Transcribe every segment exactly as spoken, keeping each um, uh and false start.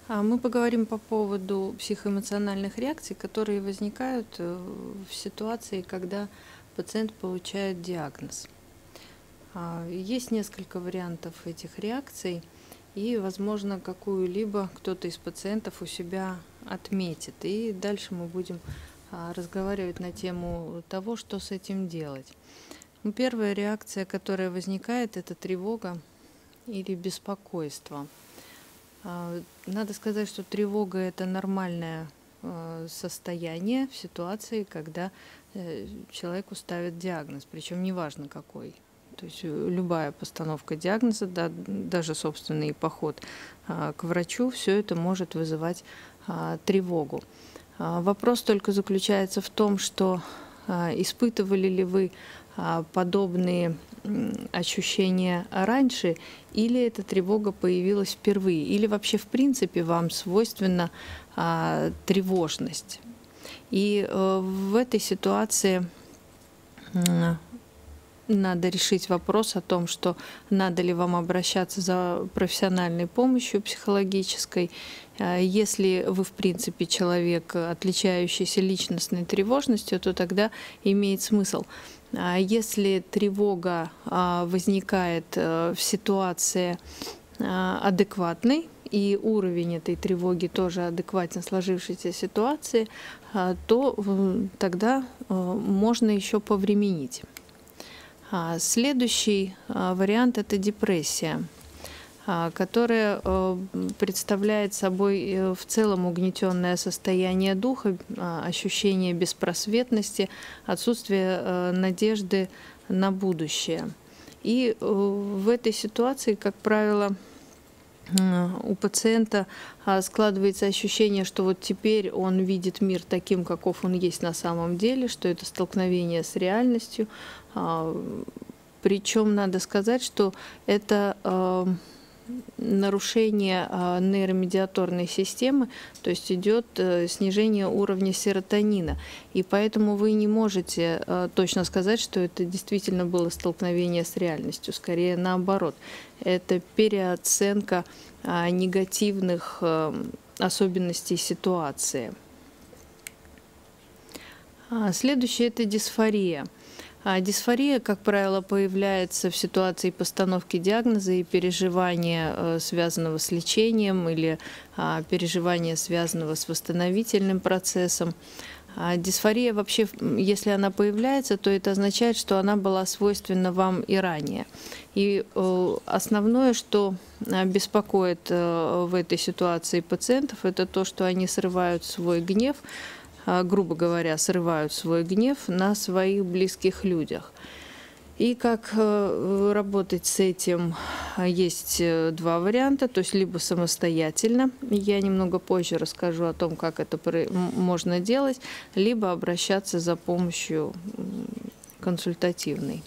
А Мы поговорим по поводу психоэмоциональных реакций, которые возникают э, в ситуации, когда пациент получает диагноз. А, Есть несколько вариантов этих реакций, и, возможно, какую-либо кто-то из пациентов у себя отметит. И дальше мы будем а, разговаривать на тему того, что с этим делать. Ну, Первая реакция, которая возникает, это тревога или беспокойство. А, Надо сказать, что тревога– это нормальное э, состояние в ситуации, когда э, человеку ставят диагноз, причем неважно какой. То есть э, любая постановка диагноза, да, даже собственный поход а, к врачу, все это может вызывать а, тревогу. А, Вопрос только заключается в том, что а, испытывали ли вы а, подобные м, ощущения раньше, или эта тревога появилась впервые, или вообще в принципе вам свойственна а, тревожность. И э, в этой ситуации м, надо решить вопрос о том, что надо ли вам обращаться за профессиональной помощью психологической. А Если вы, в принципе, человек, отличающийся личностной тревожностью, то тогда имеет смысл. А Если тревога а, возникает э, в ситуации а, адекватной, и уровень этой тревоги тоже адекватен сложившейся ситуации, а, то м, тогда э, можно еще повременить. А, Следующий а, вариант– это депрессия, а, которая э, представляет собой э, в целом угнетенное состояние духа, а, ощущение беспросветности, отсутствие э, надежды на будущее. И э, в этой ситуации, как правило, э, у пациента а, складывается ощущение, что вот теперь он видит мир таким, каков он есть на самом деле, что это столкновение с реальностью. А, Причем надо сказать, что это э, нарушение а, нейромедиаторной системы, то есть идет э, снижение уровня серотонина. И поэтому вы не можете э, точно сказать, что это действительно было столкновение с реальностью. Скорее наоборот. Это переоценка а, негативных э, особенностей ситуации. А, Следующее– это дисфория. А Дисфория, как правило, появляется в ситуации постановки диагноза и переживания, э, связанного с лечением, или а, переживания, связанного с восстановительным процессом. А Дисфория вообще, м, если она появляется, то это означает, что она была свойственна вам и ранее. И э, основное, что а, беспокоит э, в этой ситуации пациентов, это то, что они срывают свой гнев, а, грубо говоря, срывают свой гнев на своих близких людях. И как э, работать с этим? А, Есть э, два варианта, то есть либо самостоятельно, я немного позже расскажу о том, как это про- м- можно делать, либо обращаться за помощью м, консультативной.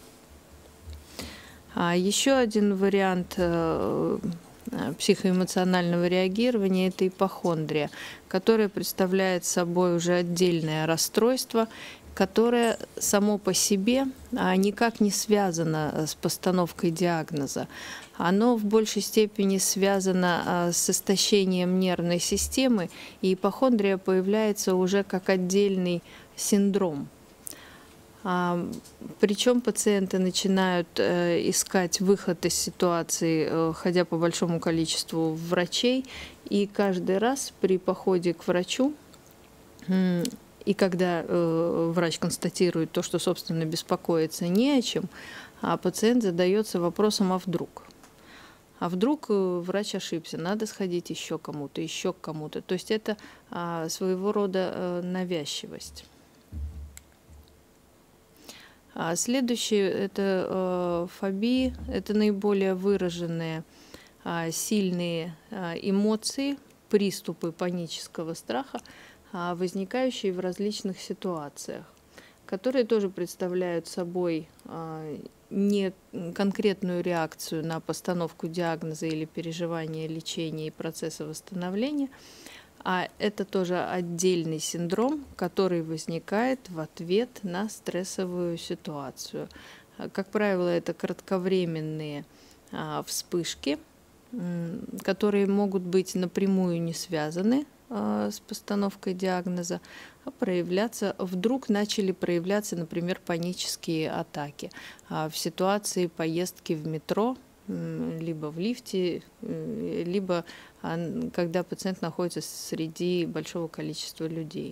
А еще один вариант э, э, психоэмоционального реагирования– это ипохондрия, которая представляет собой уже отдельное расстройство, которое само по себе а, никак не связано с постановкой диагноза. Оно в большей степени связано а, с истощением нервной системы, и ипохондрия появляется уже как отдельный синдром. А, Причем пациенты начинают э, искать выход из ситуации, э, ходя по большому количеству врачей, и каждый раз при походе к врачу, м, и когда э, врач констатирует то, что, собственно, беспокоиться не о чем, а пациент задается вопросом: а вдруг? А вдруг э, врач ошибся, надо сходить еще к кому-то, еще к кому-то. То есть это а, своего рода э, навязчивость. А Следующее– это э, фобии, это наиболее выраженные а, сильные а, эмоции, приступы панического страха, а, возникающие в различных ситуациях, которые тоже представляют собой а, не конкретную реакцию на постановку диагноза или переживание лечения и процесса восстановления, а это тоже отдельный синдром, который возникает в ответ на стрессовую ситуацию. А, Как правило, это кратковременные а, вспышки, которые могут быть напрямую не связаны с постановкой диагноза, а проявляться, вдруг начали проявляться, например, панические атаки в ситуации поездки в метро, либо в лифте, либо когда пациент находится среди большого количества людей.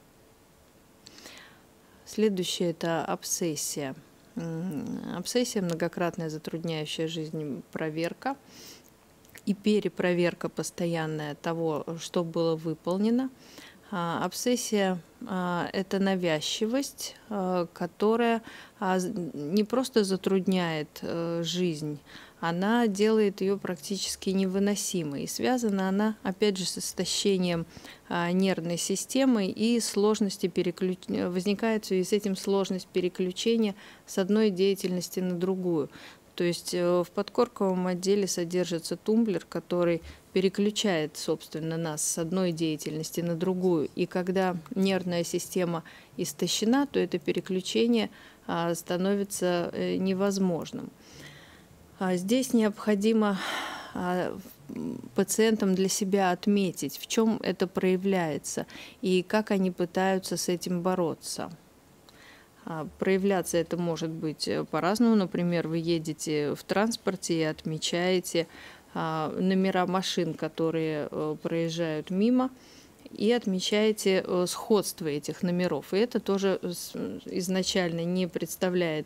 Следующее – это обсессия. Обсессия – многократная затрудняющая жизнь проверка и перепроверка постоянная того, что было выполнено. Обсессия – это навязчивость, которая не просто затрудняет жизнь, она делает ее практически невыносимой. И связана она, опять же, с истощением нервной системы и сложности переключ... возникает в связи с этим сложность переключения с одной деятельности на другую. То есть в подкорковом отделе содержится тумблер, который переключает, собственно, нас с одной деятельности на другую. И когда нервная система истощена, то это переключение становится невозможным. Здесь необходимо пациентам для себя отметить, в чем это проявляется и как они пытаются с этим бороться. Проявляться это может быть по-разному. Например, вы едете в транспорте и отмечаете номера машин, которые проезжают мимо, и отмечаете сходство этих номеров. И это тоже изначально не представляет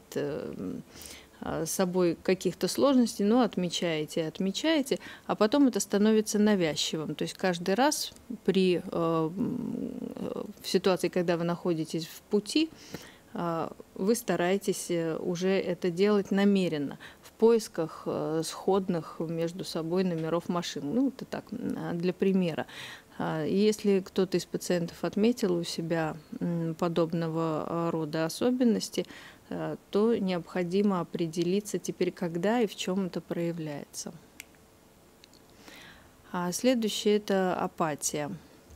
собой каких-то сложностей, но отмечаете, отмечаете, а потом это становится навязчивым. То есть каждый раз при, в ситуации, когда вы находитесь в пути, вы стараетесь уже это делать намеренно, в поисках сходных между собой номеров машин. Ну, это так, для примера. Если кто-то из пациентов отметил у себя подобного рода особенности, то необходимо определиться теперь, когда и в чем это проявляется. А следующее – это апатия.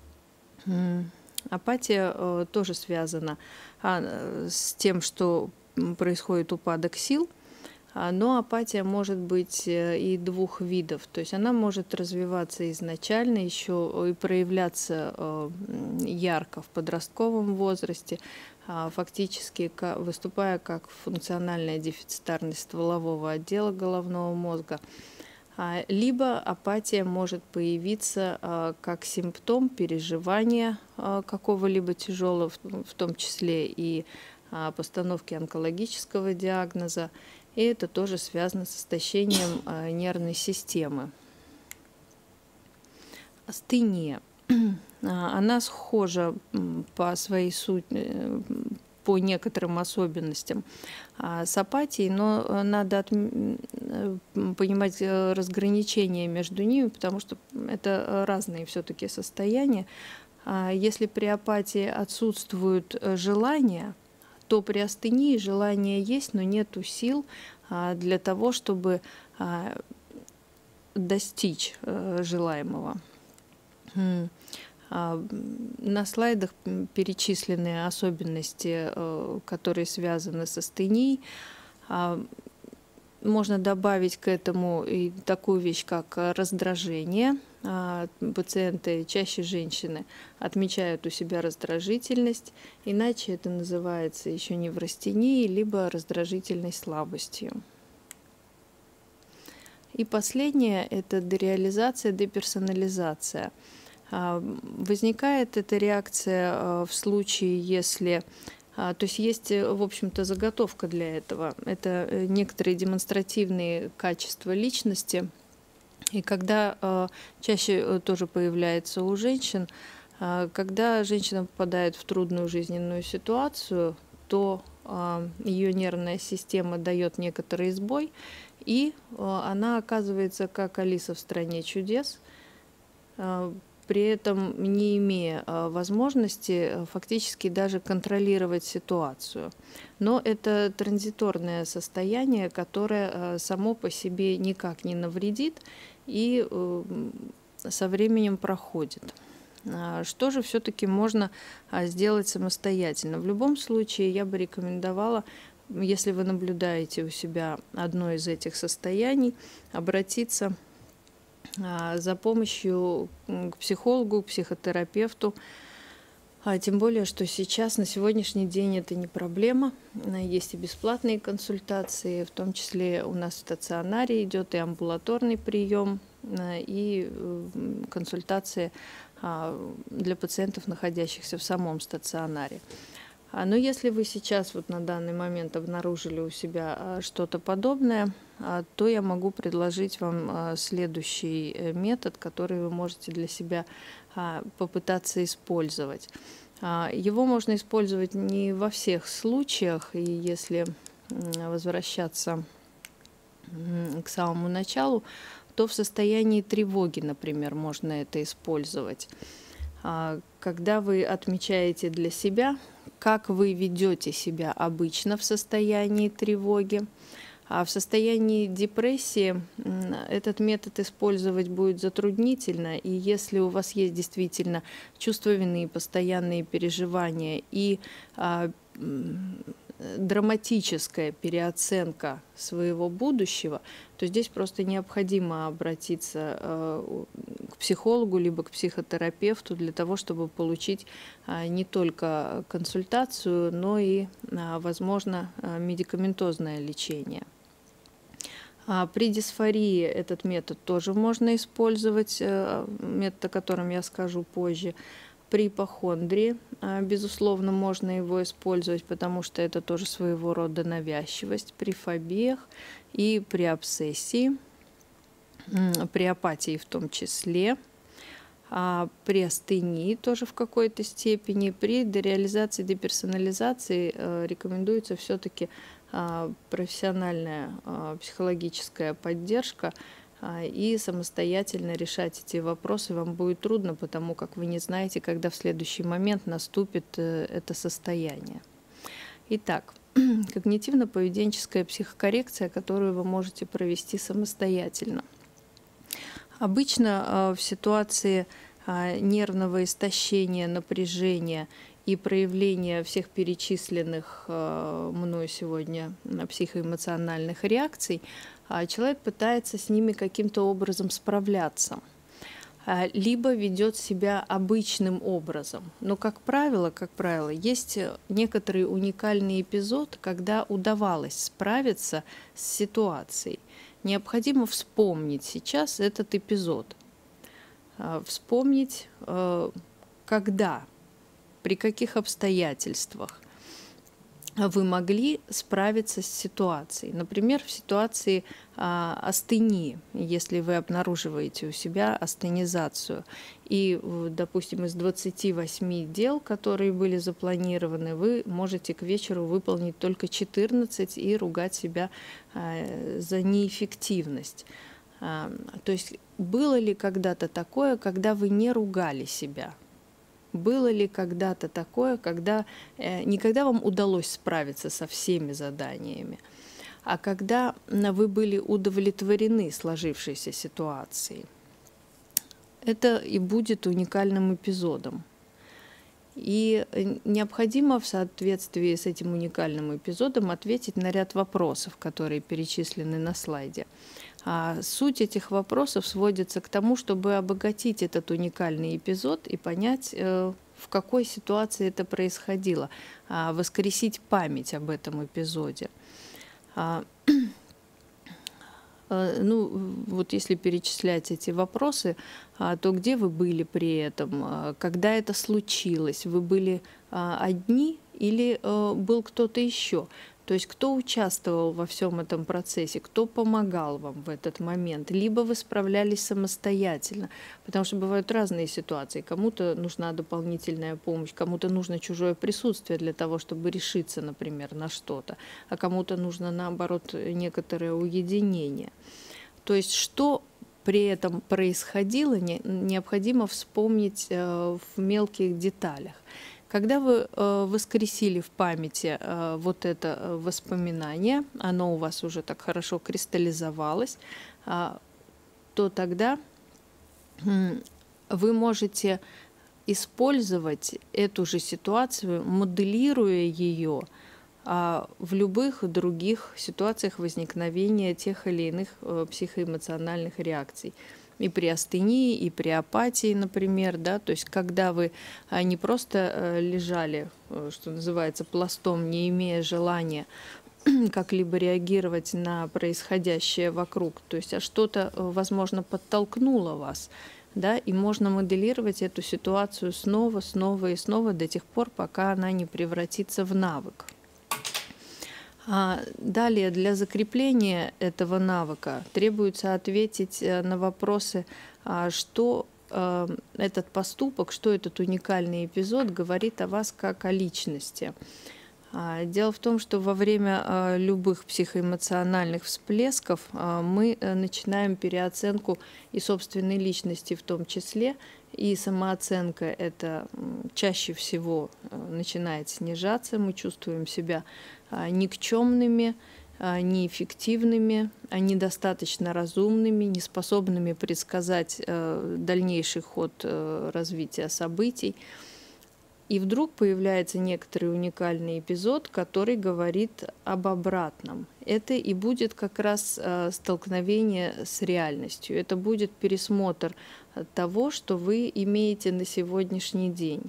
Апатия тоже связана с тем, что происходит упадок сил, но апатия может быть и двух видов. То есть она может развиваться изначально еще и проявляться ярко в подростковом возрасте, фактически выступая как функциональная дефицитарность стволового отдела головного мозга. Либо апатия может появиться как симптом переживания какого-либо тяжелого, в том числе и постановки онкологического диагноза, и это тоже связано с истощением нервной системы. Астения. Она схожа по своей сути, по некоторым особенностям с апатией, но надо от... понимать разграничение между ними, потому что это разные все-таки состояния. Если при апатии отсутствуют желания, то при астении желание есть, но нет сил для того, чтобы достичь желаемого. На слайдах перечислены особенности, которые связаны с астенией. Можно добавить к этому и такую вещь, как раздражение. Пациенты, чаще женщины, отмечают у себя раздражительность, иначе это называется еще неврастенией, либо раздражительной слабостью. И последнее – это дереализация, деперсонализация. Возникает эта реакция в случае, если… То есть есть, в общем-то, заготовка для этого. Это некоторые демонстративные качества личности. И когда чаще тоже появляется у женщин, когда женщина попадает в трудную жизненную ситуацию, то ее нервная система дает некоторый сбой, и она оказывается как Алиса в стране чудес, при этом не имея возможности фактически даже контролировать ситуацию. Но это транзиторное состояние, которое само по себе никак не навредит и со временем проходит. Что же все-таки можно сделать самостоятельно? В любом случае я бы рекомендовала, если вы наблюдаете у себя одно из этих состояний, обратиться а, за помощью к психологу, к психотерапевту. А тем более, что сейчас, на сегодняшний день, это не проблема. Есть и бесплатные консультации, в том числе у нас в стационаре идет и амбулаторный прием, и консультации для пациентов, находящихся в самом стационаре. Но если вы сейчас вот на данный момент обнаружили у себя что-то подобное, то я могу предложить вам следующий метод, который вы можете для себя попытаться использовать. Его можно использовать не во всех случаях, и если возвращаться к самому началу, то в состоянии тревоги, например, можно это использовать. Когда вы отмечаете для себя, как вы ведете себя обычно в состоянии тревоги, а в состоянии депрессии этот метод использовать будет затруднительно, и если у вас есть действительно чувство вины, постоянные переживания и а, драматическая переоценка своего будущего, то здесь просто необходимо обратиться э, к психологу либо к психотерапевту для того, чтобы получить э, не только консультацию, но и, э, возможно, э, медикаментозное лечение. А при дисфории этот метод тоже можно использовать, э, метод, о котором я скажу позже. При ипохондрии, безусловно, можно его использовать, потому что это тоже своего рода навязчивость. При фобиях и при обсессии, при апатии в том числе, при астении тоже в какой-то степени. При дереализации, деперсонализации рекомендуется все-таки профессиональная психологическая поддержка, и самостоятельно решать эти вопросы вам будет трудно, потому как вы не знаете, когда в следующий момент наступит это состояние. Итак, когнитивно-поведенческая психокоррекция, которую вы можете провести самостоятельно. Обычно в ситуации нервного истощения, напряжения и проявления всех перечисленных мною сегодня психоэмоциональных реакций человек пытается с ними каким-то образом справляться, либо ведет себя обычным образом. Но, как правило, как правило, есть некоторый уникальный эпизод, когда удавалось справиться с ситуацией. Необходимо вспомнить сейчас этот эпизод. Вспомнить, когда, при каких обстоятельствах вы могли справиться с ситуацией. Например, в ситуации а, астении, если вы обнаруживаете у себя астенизацию. И, допустим, из двадцати восьми дел, которые были запланированы, вы можете к вечеру выполнить только четырнадцать и ругать себя а, за неэффективность. А, то есть было ли когда-то такое, когда вы не ругали себя? Было ли когда-то такое, когда э, не когда вам удалось справиться со всеми заданиями, а когда вы были удовлетворены сложившейся ситуацией? Это и будет уникальным эпизодом. И необходимо в соответствии с этим уникальным эпизодом ответить на ряд вопросов, которые перечислены на слайде. А суть этих вопросов сводится к тому, чтобы обогатить этот уникальный эпизод и понять, в какой ситуации это происходило, воскресить память об этом эпизоде. Ну, вот если перечислять эти вопросы, то где вы были при этом, когда это случилось, вы были одни или был кто-то еще? То есть кто участвовал во всем этом процессе, кто помогал вам в этот момент, либо вы справлялись самостоятельно, потому что бывают разные ситуации. Кому-то нужна дополнительная помощь, кому-то нужно чужое присутствие для того, чтобы решиться, например, на что-то, а кому-то нужно, наоборот, некоторое уединение. То есть что при этом происходило, необходимо вспомнить в мелких деталях. Когда вы э, воскресили в памяти э, вот это воспоминание, оно у вас уже так хорошо кристаллизовалось, э, то тогда э, вы можете использовать эту же ситуацию, моделируя ее а в любых других ситуациях возникновения тех или иных э, психоэмоциональных реакций. И при астении, и при апатии, например, да, то есть когда вы а, не просто э, лежали, э, что называется, пластом, не имея желания как-либо реагировать на происходящее вокруг, то есть а что-то, э, возможно, подтолкнуло вас, да, и можно моделировать эту ситуацию снова, снова и снова до тех пор, пока она не превратится в навык. А далее для закрепления этого навыка требуется ответить на вопросы, а, что э, этот поступок, что этот уникальный эпизод говорит о вас как о личности. А, Дело в том, что во время а, любых психоэмоциональных всплесков а, мы э, начинаем переоценку и собственной личности в том числе, и самооценка это м, чаще всего э, начинает снижаться, мы чувствуем себя а, никчемными, а, неэффективными, а, недостаточно разумными, неспособными предсказать э, дальнейший ход э, развития событий. И вдруг появляется некоторый уникальный эпизод, который говорит об обратном. Это и будет как раз э, столкновение с реальностью. Это будет пересмотр того, что вы имеете на сегодняшний день.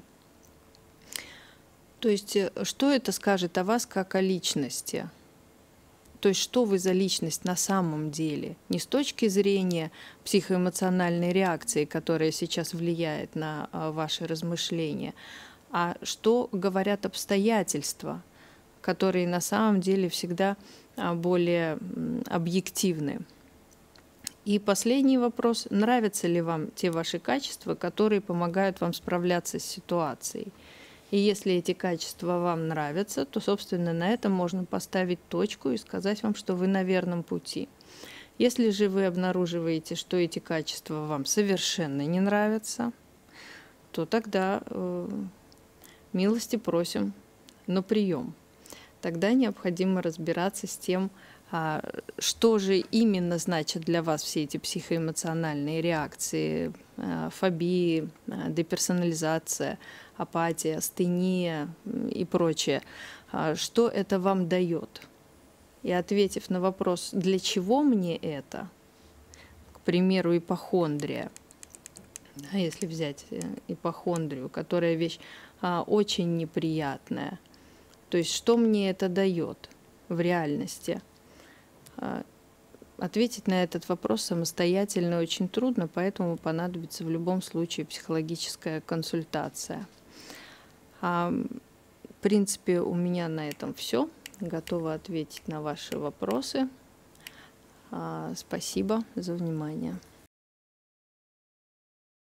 То есть, э, что это скажет о вас как о личности? То есть, что вы за личность на самом деле? Не с точки зрения психоэмоциональной реакции, которая сейчас влияет на э, ваши размышления, а что говорят обстоятельства, которые на самом деле всегда более объективны. И последний вопрос. Нравятся ли вам те ваши качества, которые помогают вам справляться с ситуацией? И если эти качества вам нравятся, то, собственно, на этом можно поставить точку и сказать вам, что вы на верном пути. Если же вы обнаруживаете, что эти качества вам совершенно не нравятся, то тогда э, милости просим на прием. Тогда необходимо разбираться с тем, что же именно значат для вас все эти психоэмоциональные реакции, фобии, деперсонализация, апатия, астения и прочее. Что это вам дает? И ответив на вопрос, для чего мне это, к примеру, ипохондрия, а если взять ипохондрию, которая вещь а, очень неприятная, то есть что мне это дает в реальности? А, ответить на этот вопрос самостоятельно очень трудно, поэтому понадобится в любом случае психологическая консультация. А, в принципе, у меня на этом все. Готова ответить на ваши вопросы. А, спасибо за внимание.